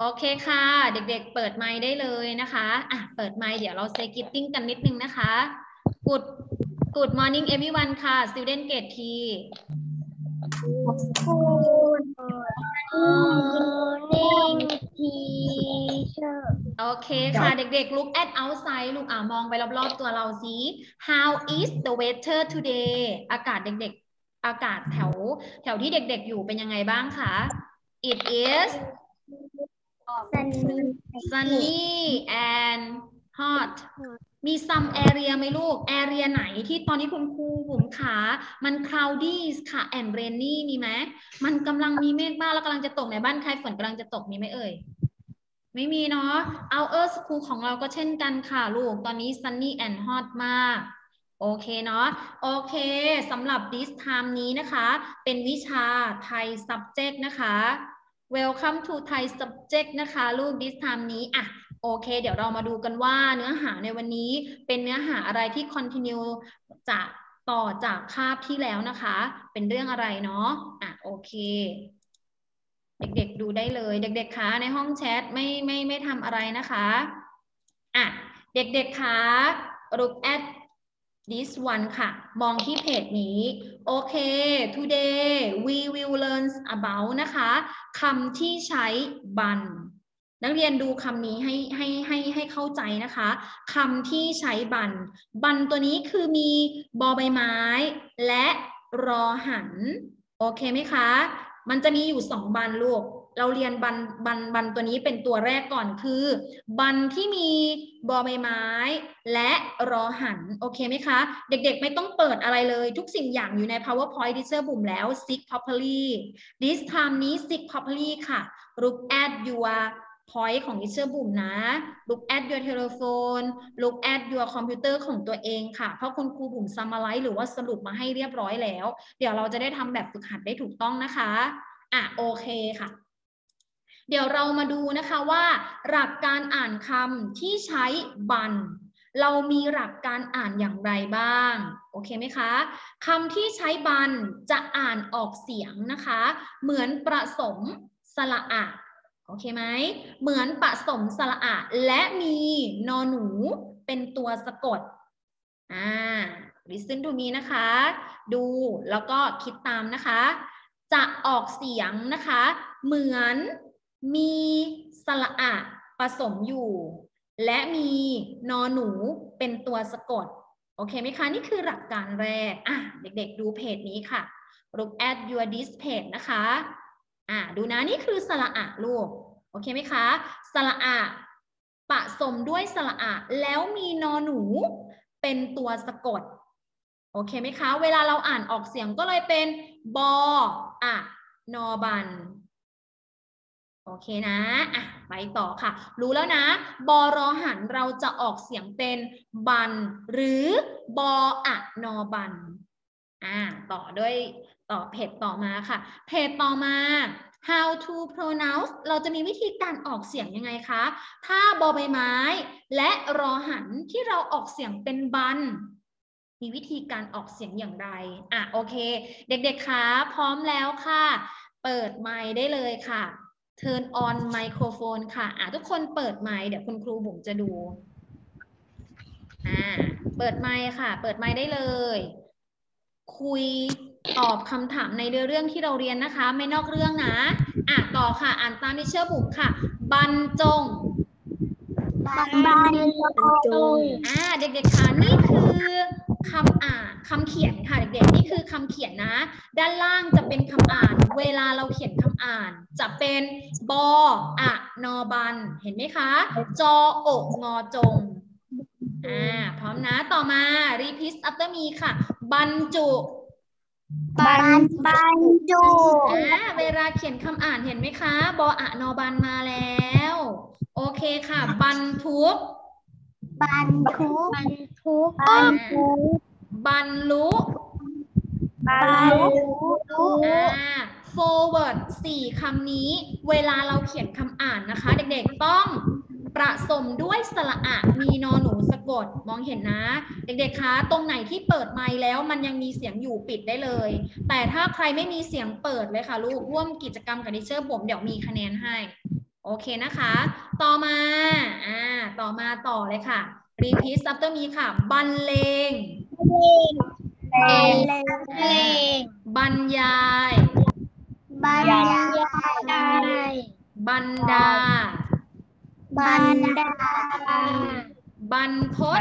โอเคค่ะ เด็กๆเปิดไมค์ได้เลยนะคะเปิดไมค์เดี๋ยวเราsay greeting กันนิดนึงนะคะ Good morning everyone ค่ะ student grade T Good morning teacher โอเคค่ะ เด็กๆ look at outside ลูกมองไปรอบๆตัวเราสิ How is the weather today อากาศเด็กๆ อากาศแถวที่เด็กๆอยู่เป็นยังไงบ้างคะ It is sunny and hot มี some area ไหมลูก area ไหนที่ตอนนี้คุณครูบุ๋มขามัน cloudy ค่ะ and rainy มีไหมมันกำลังมีเมฆมากแล้วกำลังจะตกในบ้านใครฝนกำลังจะตกมีไหมเอ่ยไม่มีเนาะ our school ของเราก็เช่นกันค่ะลูกตอนนี้ sunny and hot มากโอเคเนาะโอเคสำหรับ this time นี้นะคะเป็นวิชาไทย subject นะคะ Welcome to Thai subject นะคะลูก this time นี้โอเคเดี๋ยวเรามาดูกันว่าเนื้อหาในวันนี้เป็นเนื้อหาอะไรที่ continue จากต่อจากคาบที่แล้วนะคะเป็นเรื่องอะไรเนาะโอเคเด็กๆดูได้เลยเด็กๆคะในห้องแชทไม่ทำอะไรนะคะเด็กๆคะ look at this one ค่ะมองที่เพจนี้โอเค today we will learn about นะคะคำที่ใช้บันนักเรียนดูคำนี้ให้เข้าใจนะคะคำที่ใช้บันตัวนี้คือมีบอใบไม้และรอหันโอเคไหมคะมันจะมีอยู่2บันลูกเราเรียนบันตัวนี้เป็นตัวแรกก่อนคือบันที่มีบอใบไม้และรอหันโอเคไหมคะเด็กๆไม่ต้องเปิดอะไรเลยทุกสิ่งอย่างอยู่ใน PowerPoint Teacher บุ๋มแล้ว Seek properly this time นี้ Seek properly ค่ะ Look at your point ของ Teacher บุ๋มนะ Look at your telephone Look at your computer ของตัวเองค่ะเพราะคุณครูบุ๋ม summarize หรือว่าสรุปมาให้เรียบร้อยแล้วเดี๋ยวเราจะได้ทำแบบฝึกหัดได้ถูกต้องนะคะโอเคค่ะเดี๋ยวเรามาดูนะคะว่าหลักการอ่านคำที่ใช้บันเรามีหลักการอ่านอย่างไรบ้างโอเคไหมคะคำที่ใช้บันจะอ่านออกเสียงนะคะเหมือนผสมสระอะโอเคไหมเหมือนผสมสระอะและมีนอหนูเป็นตัวสะกดlisten to me นะคะดูแล้วก็คิดตามนะคะจะออกเสียงนะคะเหมือนมีสระอะผสมอยู่และมีนอหนูเป็นตัวสะกดโอเคไหมคะนี่คือหลักการแรกเด็กๆดูเพจนี้ค่ะ Look at your this page นะคะดูนะนี่คือสระอะลูกโอเคไหมคะสระอะผสมด้วยสระอะแล้วมีนอหนูเป็นตัวสะกดโอเคไหมคะเวลาเราอ่านออกเสียงก็เลยเป็นบอะนอบันโอเคนะไปต่อค่ะรู้แล้วนะบอรอหันเราจะออกเสียงเป็นบันหรือบอะนอบันต่อเพจต่อมาค่ะเพจต่อมา how to pronounce เราจะมีวิธีการออกเสียงยังไงคะถ้าบอใบไม้และรอหันที่เราออกเสียงเป็นบันมีวิธีการออกเสียงอย่างไรโอเคเด็กๆคะพร้อมแล้วค่ะเปิดไมค์ได้เลยค่ะ Turn on microphone ค่ะทุกคนเปิดไมค์เดี๋ยวคุณครูบุ๋มจะดูเปิดไมค์ค่ะเปิดไมค์ได้เลยคุยตอบคำถามในเรื่องที่เราเรียนนะคะไม่นอกเรื่องนะต่อค่ะอ่านตามที่เชื่อบุ๋มค่ะบรรจงเด็กๆค่ะนี่คือคำเขียนค่ะเด็กๆนี่คือคำเขียนนะด้านล่างจะเป็นคำอ่านเวลาเราเขียนคำอ่านจะเป็นบอะนอบันเห็นไหมคะจออกงอจงพร้อมนะต่อมา repeat after me ค่ะบรรจุเวลาเขียนคำอ่านเห็นไหมคะบอะนอบันมาแล้วโอเคค่ะบรรทุกบรรลุforward 4 คำนี้เวลาเราเขียนคำอ่านนะคะเด็กๆต้องผสมด้วยสระอะมีนอหนูสะกดมองเห็นนะเด็กๆคะตรงไหนที่เปิดไมค์แล้วมันยังมีเสียงอยู่ปิดได้เลยแต่ถ้าใครไม่มีเสียงเปิดเลยค่ะลูกร่วมกิจกรรมกับทิเชอร์ผมเดี๋ยวมีคะแนนให้โอเคนะคะต่อมาต่อเลยค่ะ repeat after me ค่ะบรรเลงบรรยายบรรดาบรรพต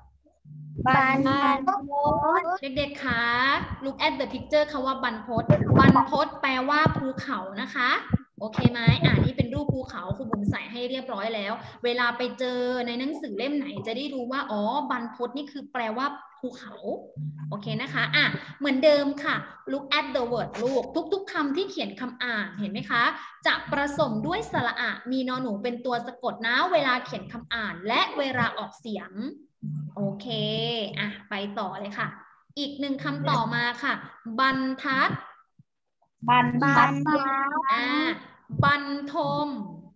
เด็กๆคะ look at the picture คำว่าบรรพตแปลว่าภูเขานะคะโอเคไหมนี่เป็นรูปภูเขาครูบุ๋มใส่ให้เรียบร้อยแล้วเวลาไปเจอในหนังสือเล่มไหนจะได้รู้ว่าอ๋อบรรพตนี่คือแปลว่าภูเขาโอเคนะคะเหมือนเดิมค่ะ look at the word ลูกทุกๆคำที่เขียนคำอ่านเห็นไหมคะจะประสมด้วยสระอะมีนอหนูเป็นตัวสะกดนะเวลาเขียนคำอ่านและเวลาออกเสียงโอเคไปต่อเลยค่ะอีกหนึ่งคำต่อมาค่ะบรรทัดบรรทม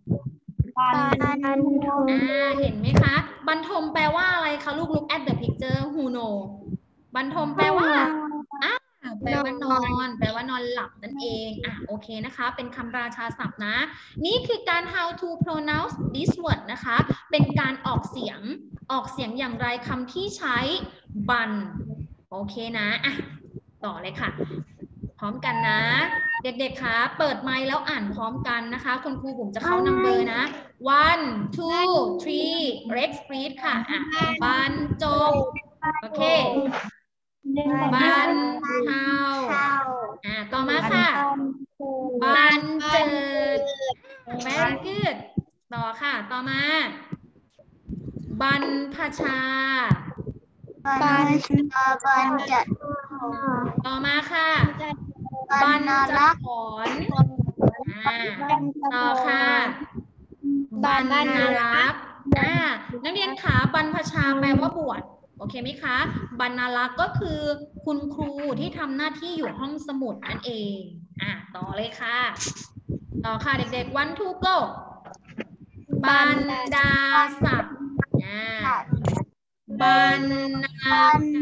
เห็นไหมคะบรรทมแปลว่าอะไรคะลูก look at the picture who know บรรทมแปลว่าแปลว่านอนหลับนั่นเองโอเคนะคะเป็นคำราชาศัพท์นะนี่คือการ how to pronounce this word นะคะเป็นการออกเสียงอย่างไรคำที่ใช้บันโอเคนะต่อเลยค่ะพร้อมกันนะเด็กๆคะเปิดไมค์แล้วอ่านพร้อมกันนะคะคุณครูผมจะเข้านัมเบอร์นะ 1 2 3 let's read ค่ะบรรจบโอเคบรรเทาต่อมาค่ะบรรเจิด very good ต่อค่ะต่อมาบรรพชาต่อมาค่ะบรรจขรต่อค่ะบรรณรักษ์นักเรียนขาบรรพชาแปลว่าบวชโอเคไหมคะบรรณรักษ์ก็คือคุณครูที่ทำหน้าที่อยู่ห้องสมุดนั่นเองต่อเลยค่ะต่อค่ะเด็กๆ 1 2 go บรรดาศักดิ์บรรณา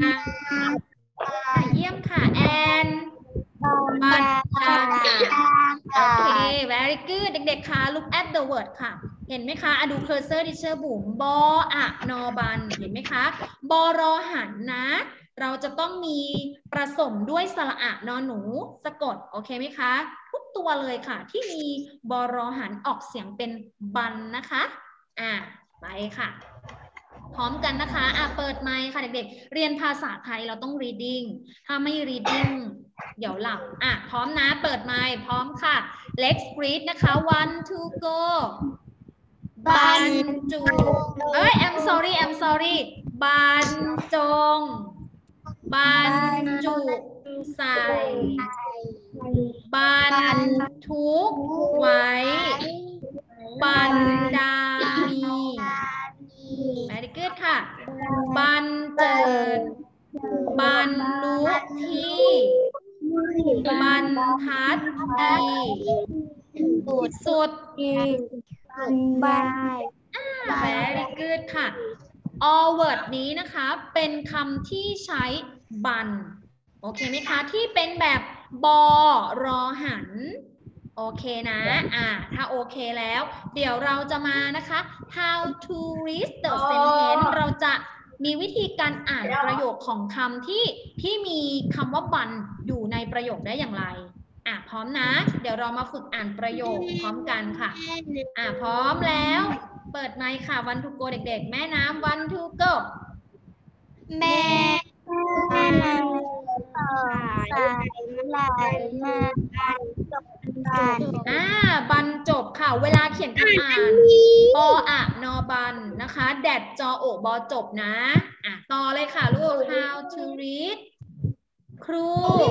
เยี่ยมค่ะแอนบรรดาโอเค very good เด็กๆคะ look at the word ค่ะเห็นไหมคะดู cursor teacher บุ๋มบนบันเห็นไหมคะบรอหันนะเราจะต้องมีประสมด้วยสระอะนอหนูสะกดโอเคไหมคะทุกตัวเลยค่ะที่มีบรอหันออกเสียงเป็นบันนะคะไปค่ะพร้อมกันนะคะเปิดไมค์ค่ะเด็กๆเรียนภาษาไทยเราต้อง reading ถ้าไม่ reading เดี๋ยวหลับพร้อมนะเปิดไมค์พร้อมค่ะ let's read นะคะ 1 2 go บรรจุI'm sorry บรรจงบรรจุใส่บรรทุกไว้บรรดามีvery good ค่ะบรรเจิดบรรลุที่บรรทัดดีสุดvery good ค่ะ all word นี้นะคะเป็นคำที่ใช้บันโอเคไหมคะที่เป็นแบบบรอหันโอเคนะถ้าโอเคแล้วเดี๋ยวเราจะมานะคะ how to read the sentence เราจะมีวิธีการอ่านประโยคของคำที่มีคำว่าบันอยู่ในประโยคได้อย่างไรพร้อมนะเดี๋ยวเรามาฝึกอ่านประโยคพร้อมกันค่ะพร้อมแล้วเปิดไมค์ค่ะ1 2 go เด็กๆแม่น้ำ1 2 go แม่น้ำบรรจบค่ะเวลาเขียนคำอ่านปอะนอบันนะคะแดดจอโอบอจบนะต่อเลยค่ะลูก how to read ครู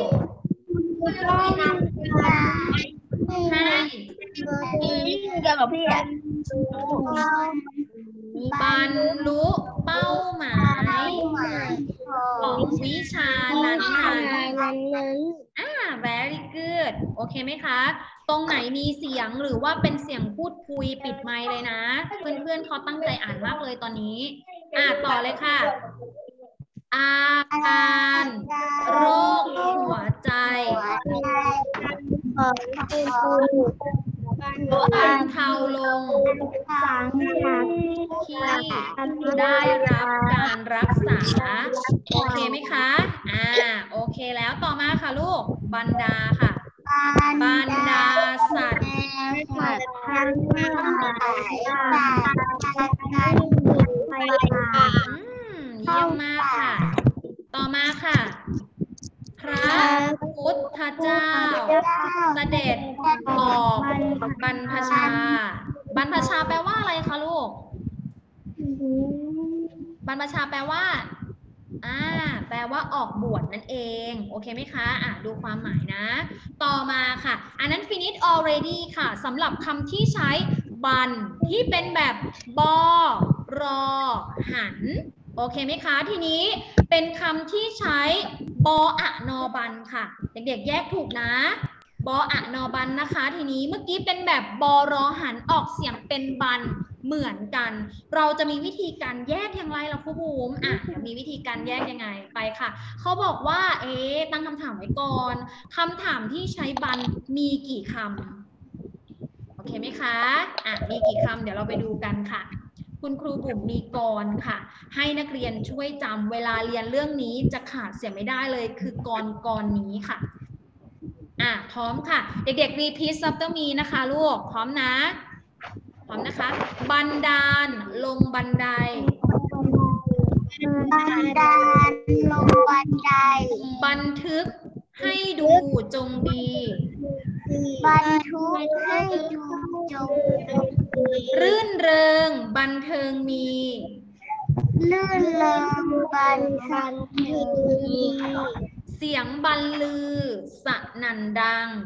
ให้กับพี่บรรลุเป้าหมายของวิชานั้นvery good โอเคไหมคะตรงไหนมีเสียงหรือว่าเป็นเสียงพูดคุยปิดไมค์เลยนะเพื่อนๆเขาตั้งใจอ่านมากเลยตอนนี้ต่อเลยค่ะอาการโรคหัวใจบรรเทาลงที่ได้รับการรักษาโอเคไหมคะโอเคแล้วต่อมาค่ะลูกบรรดาค่ะบรรดาสัตว์เยี่ยมมากค่ะต่อมาค่ะพระพุทธเจ้าเสด็จออกบรรพชาบรรพชาแปลว่าอะไรคะลูกบรรพชาแปลว่าแปลว่าออกบวชนั่นเองโอเคไหมคะดูความหมายนะต่อมาค่ะอันนั้น finish already ค่ะสำหรับคำที่ใช้บันที่เป็นแบบบอรอหันโอเคไหมคะทีนี้เป็นคำที่ใช้บออะนอบันค่ะเด็กๆแยกถูกนะบออะนอบันนะคะทีนี้เมื่อกี้เป็นแบบบอรอหันออกเสียงเป็นบันเหมือนกันเราจะมีวิธีการแยกอย่างไรล่ะครูบุ๋มมีวิธีการแยกยังไงไปค่ะเขาบอกว่าตั้งคำถามไว้ก่อนคำถามที่ใช้บันมีกี่คำโอเคไหมคะมีกี่คำเดี๋ยวเราไปดูกันค่ะคุณครูบุ๋มมีกรค่ะให้นักเรียนช่วยจำเวลาเรียนเรื่องนี้จะขาดเสียไม่ได้เลยคือกรนี้ค่ะพร้อมค่ะเด็กๆ repeat after me นะคะลูกพร้อมนะพร้อมนะคะบันดาลลงบันไดบันทึกให้ดูจงดีรื่นเริงบันเทิงมีเสียงบรรลือสนั่นดัง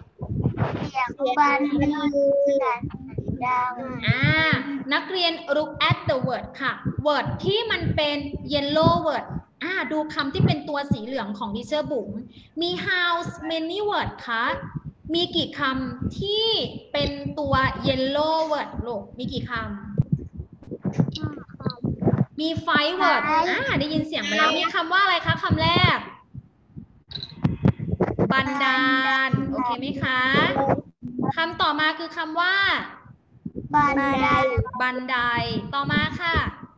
นักเรียน look at the word ค่ะ word ที่มันเป็น yellow word ดูคำที่เป็นตัวสีเหลืองของดิเชอร์บุ๋มมี house many word คะมีกี่คำที่เป็นตัว yellow word ลูกมีกี่คำมี five word ได้ยินเสียงไปแล้วมีคำว่าอะไรคะคำแรกบันดาลโอเคไหมคะคำต่อมาคือคำว่าบันไดต่อมาค่ะ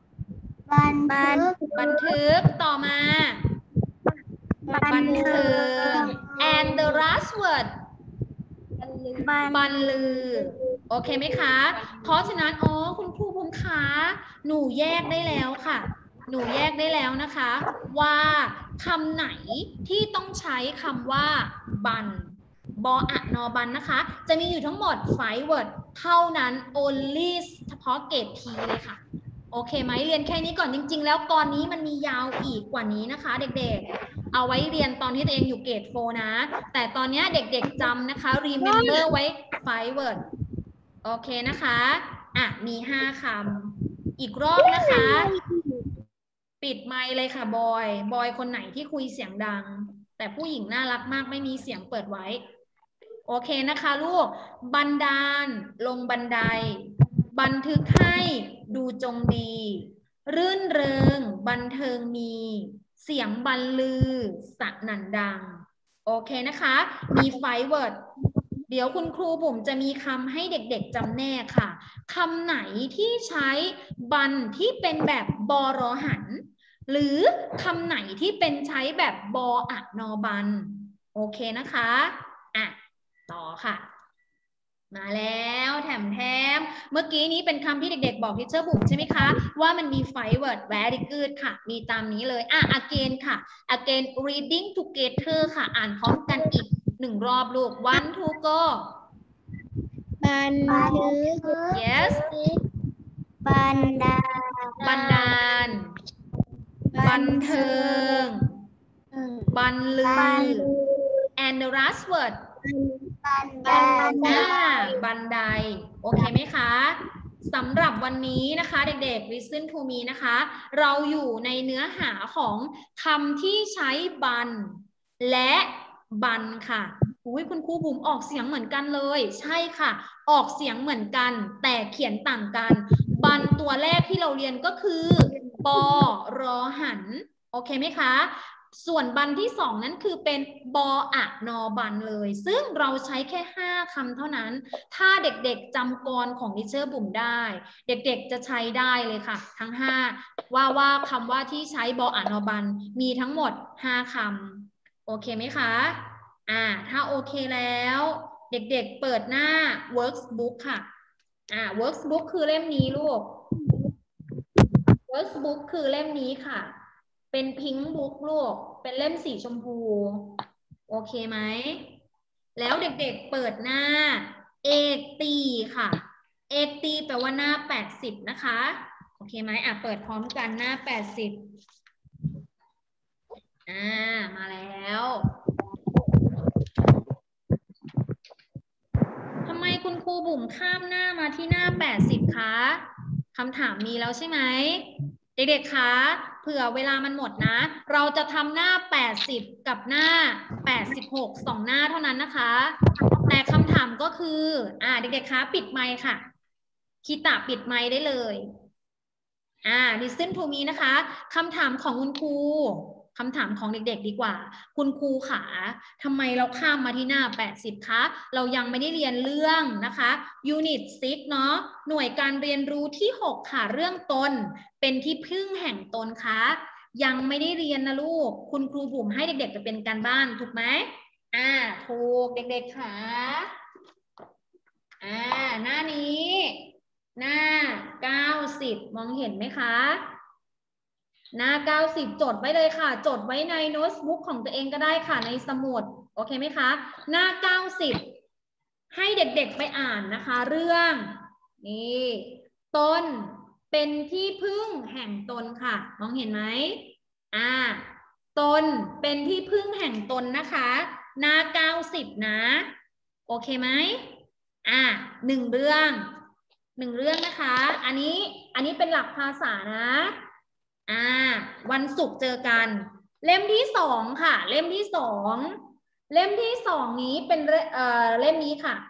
บันทึกต่อมาบันเทิง and the last word บันลือโอเคไหมคะเพราะฉะนั้นคุณครูภูมิขาหนูแยกได้แล้วค่ะหนูแยกได้แล้วนะคะว่าคำไหนที่ต้องใช้คำว่าบันบออะนอบันนะคะจะมีอยู่ทั้งหมด5 word เท่านั้น only เฉพาะเกรด P เลยค่ะโอเคไหมเรียนแค่นี้ก่อนจริงๆแล้วตอนนี้มันมียาวอีกกว่านี้นะคะเด็กๆเอาไว้เรียนตอนที่ตัวเองอยู่เกรด 4 นะแต่ตอนนี้เด็กๆจำนะคะ remember ไว้5 word โอเคนะคะมี5คำอีกรอบนะคะปิดไมค์เลยค่ะบอยคนไหนที่คุยเสียงดังแต่ผู้หญิงน่ารักมากไม่มีเสียงเปิดไว้โอเคนะคะลูกบันดาลลงบันไดบันทึกให้ดูจงดีรื่นเริงบันเทิงมีเสียงบรรลือสนั่นดังโอเคนะคะมี5 word เดี๋ยวคุณครูบุ๋มจะมีคำให้เด็กๆจำแนกค่ะคำไหนที่ใช้บันที่เป็นแบบบอรอหันหรือคำไหนที่เป็นใช้แบบบออะนอบันโอเคนะคะต่อค่ะมาแล้วแถมเมื่อกี้นี้เป็นคำที่เด็กๆบอกทิเชอร์บุ๋มใช่ไหมคะว่ามันมี5 word very good ค่ะมีตามนี้เลยagain ค่ะ again reading together ค่ะอ่านพร้อมกันอีก1 รอบลูก one two go บันทึก yes บันดาลบันเทิงบันลือ and the last word บันไดโอเคไหมคะสำหรับวันนี้นะคะเด็กๆ listen to me นะคะเราอยู่ในเนื้อหาของคำที่ใช้บันและบันค่ะคุณครูบุ๋มออกเสียงเหมือนกันเลยใช่ค่ะออกเสียงเหมือนกันแต่เขียนต่างกันบันตัวแรกที่เราเรียนก็คือปอรอหันโอเคไหมคะส่วนบันที่2นั้นคือเป็นบออะนอบันเลยซึ่งเราใช้แค่5คำเท่านั้นถ้าเด็กๆจำกลของทิเชอร์บุ๋มได้เด็กๆจะใช้ได้เลยค่ะทั้ง5ว่าคำว่าที่ใช้บออะนอบันมีทั้งหมด5คำโอเคไหมคะถ้าโอเคแล้วเด็กๆเปิดหน้า workbook ค่ะworkbook คือเล่มนี้ลูก workbook คือเล่มนี้ค่ะเป็นพิงค์บุ๊กลูกเป็นเล่มสีชมพูโอเคไหมแล้วเด็กๆเปิดหน้าเอกตีค่ะเอกตีแปลว่าหน้า80นะคะโอเคไหมเปิดพร้อมกันหน้า80มาแล้วทำไมคุณครูบุ๋มข้ามหน้ามาที่หน้า80คะคำถามมีแล้วใช่ไหมเด็กๆคะเผื่อเวลามันหมดนะเราจะทำหน้า80กับหน้า86 2หน้าเท่านั้นนะคะแต่คำถามก็คือเด็กๆคะปิดไมค์ค่ะคีตาปิดไมค์ได้เลยlisten to me นะคะคำถามของคุณครูคำถามของเด็กๆดีกว่าคุณครูขาทำไมเราข้ามมาที่หน้า80คะเรายังไม่ได้เรียนเรื่องนะคะ Unit 6เนาะหน่วยการเรียนรู้ที่6ค่ะเรื่องตนเป็นที่พึ่งแห่งตนคะยังไม่ได้เรียนนะลูกคุณครูบุ๋มให้เด็กๆไปเป็นการบ้านถูกไหมถูกเด็กๆค่ะหน้านี้หน้า90มองเห็นไหมคะหน้า90จดไว้เลยค่ะจดไว้ในโน้ตบุ๊กของตัวเองก็ได้ค่ะในสมุดโอเคไหมคะหน้า90ให้เด็กๆไปอ่านนะคะเรื่องนี่ตนเป็นที่พึ่งแห่งตนค่ะมองเห็นไหมตนเป็นที่พึ่งแห่งตนนะคะหน้า90นะโอเคไหม1เรื่องนะคะอันนี้เป็นหลักภาษานะวันศุกร์เจอกันเล่มที่2ค่ะเล่มที่2นี้เป็นเล่มนี้ค่ะ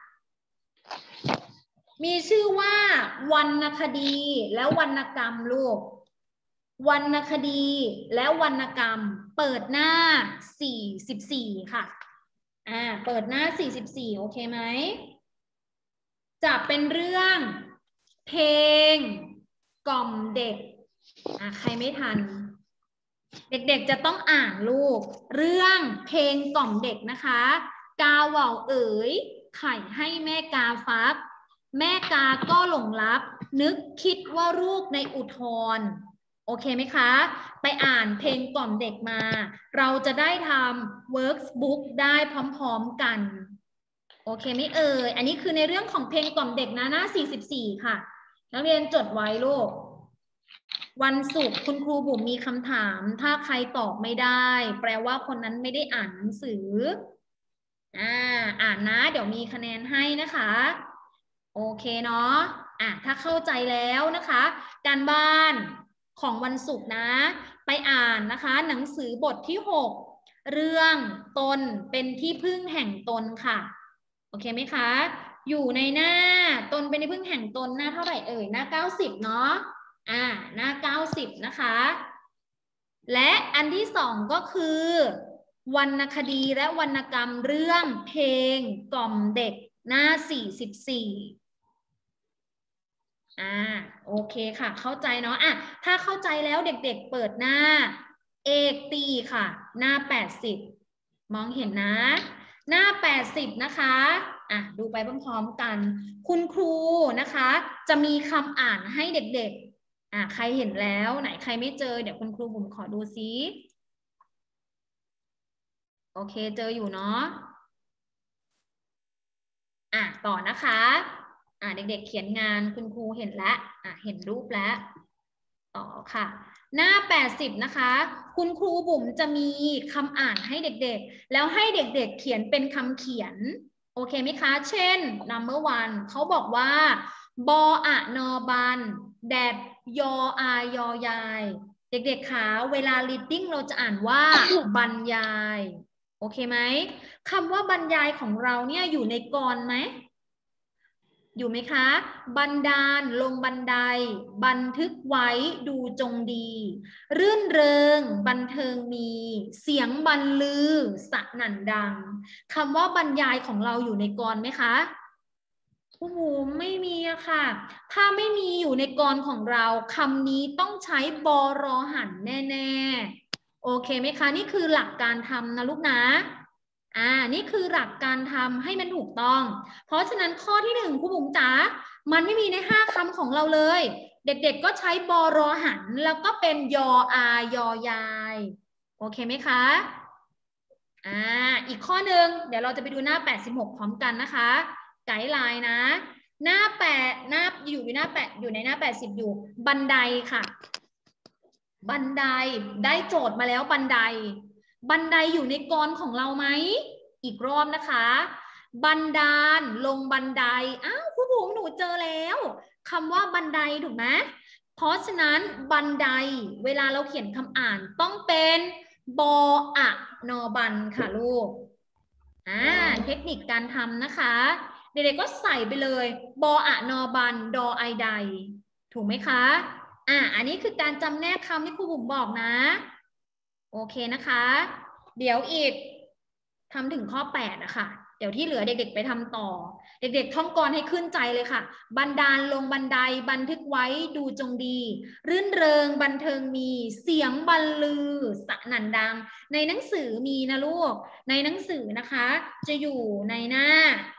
มีชื่อว่าวรรณคดีและวรรณกรรมลูกวรรณคดีและวรรณกรรมเปิดหน้า44ค่ะเปิดหน้า44โอเคไหมจะเป็นเรื่องเพลงกล่อมเด็กใครไม่ทันเด็กๆจะต้องอ่านลูกเรื่องเพลงกล่อมเด็กนะคะกาเหว่าเอ๋ยไข่ให้แม่กาฟักแม่กาก็หลงรักนึกคิดว่าลูกในอุทธรโอเคไหมคะไปอ่านเพลงกล่อมเด็กมาเราจะได้ทำ workbook ได้พร้อมๆกันโอเคไหมเอ่ยอันนี้คือในเรื่องของเพลงกล่อมเด็กนะหน้า44ค่ะนักเรียนจดไว้ลูกวันศุกร์คุณครูบุ๋มมีคำถามถ้าใครตอบไม่ได้แปลว่าคนนั้นไม่ได้อ่านหนังสืออ่านนะเดี๋ยวมีคะแนนให้นะคะโอเคเนาะถ้าเข้าใจแล้วนะคะการบ้านของวันศุกร์นะไปอ่านนะคะหนังสือบทที่6เรื่องตนเป็นที่พึ่งแห่งตนค่ะโอเคไหมคะอยู่ในหน้าตนเป็นที่พึ่งแห่งตนหน้าเท่าไหร่เอ่ยหน้า90เนาะหน้า90นะคะและอันที่2ก็คือวรรณคดีและวรรณกรรมเรื่องเพลงกล่อมเด็กหน้า44โอเคค่ะเข้าใจเนาะถ้าเข้าใจแล้วเด็กๆเปิดหน้าเอกตีค่ะหน้า80มองเห็นนะหน้า80นะคะดูไปพร้อมๆกันคุณครูนะคะจะมีคำอ่านให้เด็กๆใครเห็นแล้วไหนใครไม่เจอเดี๋ยวคุณครูบุ๋มขอดูซิโอเคเจออยู่เนาะต่อนะคะเด็กๆเขียนงานคุณครูเห็นแล้วเห็นรูปแล้วต่อค่ะหน้า80นะคะคุณครูบุ๋มจะมีคำอ่านให้เด็กๆแล้วให้เด็กๆเขียนเป็นคำเขียนโอเคไหมคะเช่น number 1เขาบอกว่าบออะนอบันแดดยออายอยายเด็กๆคะเวลา reading เราจะอ่านว่าบรรยายโอเคไหมคำว่าบรรยายของเราเนี่ยอยู่ในกรไหมอยู่ไหมคะบันดาลลงบันไดบันทึกไว้ดูจงดีรื่นเริงบันเทิงมีเสียงบรรลือสนั่นดังคำว่าบรรยายของเราอยู่ในกลไหมคะโอ้โหไม่มีอะค่ะถ้าไม่มีอยู่ในกลของเราคำนี้ต้องใช้บรหันแน่ๆโอเคไหมคะนี่คือหลักการทำนะลูกนะนี่คือหลักการทำให้มันถูกต้องเพราะฉะนั้นข้อที่1ครูบุ๋มจ๋ามันไม่มีใน5คำของเราเลยเด็กๆก็ใช้บรหันแล้วก็เป็นยออายอยายโอเคไหมคะอีกข้อหนึ่งเดี๋ยวเราจะไปดูหน้า86พร้อมกันนะคะไกด์ไลน์นะหน้า8หน้าอยู่หน้า8อยู่ในหน้า80อยู่บันไดค่ะบันไดได้โจทย์มาแล้วบันไดบันไดอยู่ในกลของเราไหมอีกรอบนะคะบันดาลลงบันไดอ้าวครูบุ๋มหนูเจอแล้วคำว่าบันไดถูกไหมเพราะฉะนั้นบันไดเวลาเราเขียนคำอ่านต้องเป็นบออะนอบันค่ะลูกเทคนิคการทำนะคะเด็กๆก็ใส่ไปเลยบออะนอบันดอไอใดถูกไหมคะอันนี้คือการจำแนกคำที่ครูบุ๋มบอกนะโอเคนะคะเดี๋ยวอีกทำถึงข้อ8นะคะเดี๋ยวที่เหลือเด็กๆไปทำต่อเด็กๆท่องกลให้ขึ้นใจเลยค่ะบันดาลลงบันไดบันทึกไว้ดูจงดีรื่นเริงบันเทิงมีเสียงบรรลือสนั่นดังในหนังสือมีนะลูกในหนังสือนะคะจะอยู่ในหน้า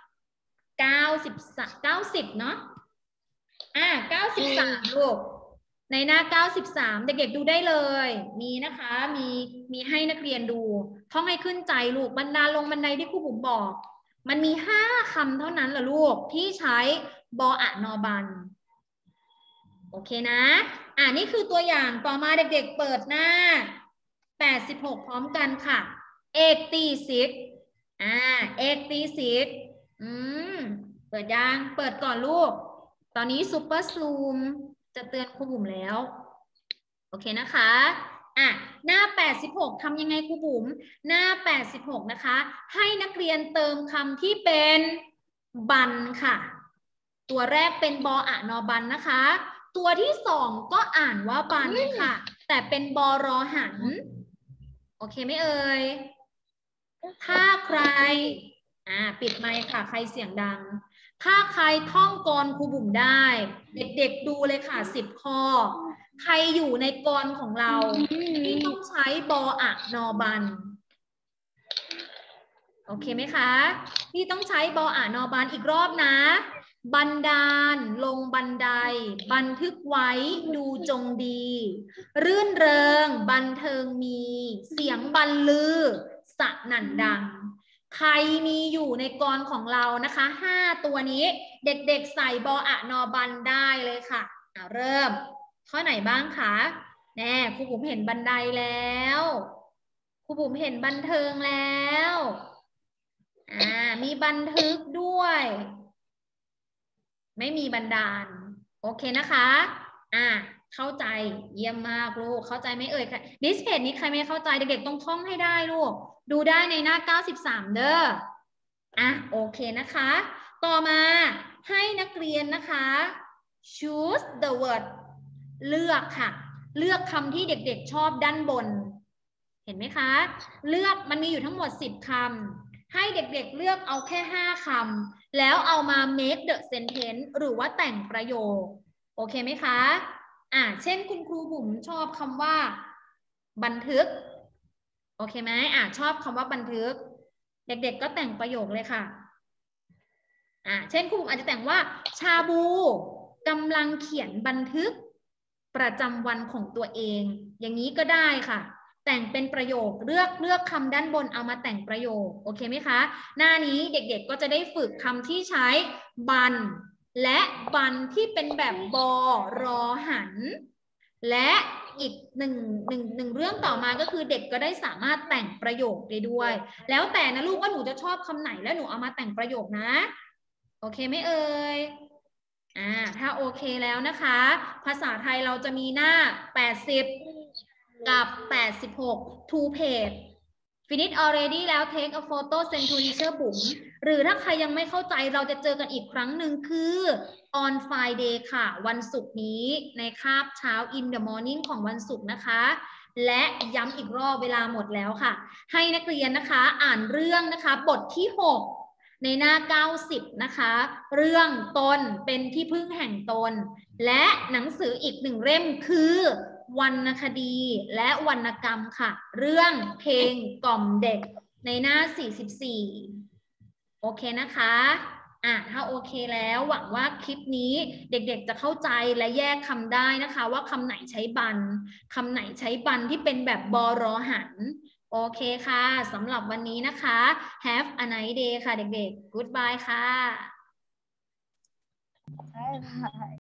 90เนาะ93ลูกในหน้า93เด็กๆดูได้เลยมีนะคะมีให้นักเรียนดูท่องให้ขึ้นใจลูกบันดาลลงบันไดที่ครูบุ๋มบอกมันมี5คำเท่านั้นล่ะลูกที่ใช้บออะนอบันโอเคนะนี่คือตัวอย่างต่อมาเด็กๆเปิดหน้า86พร้อมกันค่ะ8686เปิดยังเปิดก่อนลูกตอนนี้ซูเปอร์ซูมจะเตือนครูบุ๋มแล้วโอเคนะคะหน้า86ทำยังไงครูบุ๋มหน้า86นะคะให้นักเรียนเติมคำที่เป็นบันค่ะตัวแรกเป็นบออะนอบันนะคะตัวที่2ก็อ่านว่าบันค่ะแต่เป็นบอรอหันโอเคไหมเอ่ยถ้าใครปิดไมค์ค่ะใครเสียงดังถ้าใครท่องกลครูบุ๋มได้เด็กๆดูเลยค่ะ10ข้อใครอยู่ในกลของเราที่ต้องใช้บออะนอบันโอเคไหมคะที่ต้องใช้บออะนอบันอีกรอบนะบันดาลลงบันไดบันทึกไว้ดูจงดีรื่นเริงบันเทิงมีเสียงบรรลือสนั่นดังใครมีอยู่ในกลของเรานะคะ5ตัวนี้เด็กๆใส่บออะนอบันได้เลยค่ะเริ่มข้อไหนบ้างคะแน่ครูบุ๋มเห็นบันไดแล้วครูบุ๋มเห็นบันเทิงแล้วมีบันทึกด้วยไม่มีบันดาลโอเคนะคะเข้าใจเยี่ยมมากลูกเข้าใจไหมเอ่ยดิสเพจนี้ใครไม่เข้าใจเด็กๆต้องท่องให้ได้ลูกดูได้ในหน้า93เด้อโอเคนะคะต่อมาให้นักเรียนนะคะ choose the word เลือกค่ะเลือกคำที่เด็กๆชอบด้านบนเห็นไหมคะเลือกมันมีอยู่ทั้งหมด10คำให้เด็กๆเลือกเอาแค่5คำแล้วเอามา make the sentence หรือว่าแต่งประโยคโอเคไหมคะเช่นคุณครูบุ๋มชอบคำว่าบันทึกโอเคไหมชอบคำว่าบันทึกเด็กๆก็แต่งประโยคเลยค่ะเช่นครูบุ๋มอาจจะแต่งว่าชาบูกำลังเขียนบันทึกประจำวันของตัวเองอย่างนี้ก็ได้ค่ะแต่งเป็นประโยคเลือกคำด้านบนเอามาแต่งประโยคโอเคไหมคะหน้านี้เด็กๆก็จะได้ฝึกคำที่ใช้บันและบันที่เป็นแบบบอรอหันและอีกหนึ่งเรื่องต่อมาก็คือเด็กก็ได้สามารถแต่งประโยคได้ด้วยแล้วแต่นะลูกว่าหนูจะชอบคำไหนแล้วหนูเอามาแต่งประโยคนะโอเคไหมเอ่ยถ้าโอเคแล้วนะคะภาษาไทยเราจะมีหน้า80กับ86 two page finish already แล้ว take a photo send to teacher บุ๋มหรือถ้าใครยังไม่เข้าใจเราจะเจอกันอีกครั้งหนึ่งคือ on Friday ค่ะวันศุกร์นี้ในคาบเช้า in the morning ของวันศุกร์นะคะและย้ำอีกรอบเวลาหมดแล้วค่ะให้นักเรียนนะคะอ่านเรื่องนะคะบทที่6ในหน้า90นะคะเรื่องตนเป็นที่พึ่งแห่งตนและหนังสืออีก1เล่มคือวรรณคดีและวรรณกรรมค่ะเรื่องเพลงกล่อมเด็กในหน้า44โอเคนะคะถ้าโอเคแล้วหวังว่าคลิปนี้เด็กๆจะเข้าใจและแยกคำได้นะคะว่าคำไหนใช้บันคำไหนใช้บันที่เป็นแบบบอรอหันโอเคค่ะสำหรับวันนี้นะคะ Have a nice day ค่ะเด็กๆ Goodbye ค่ะ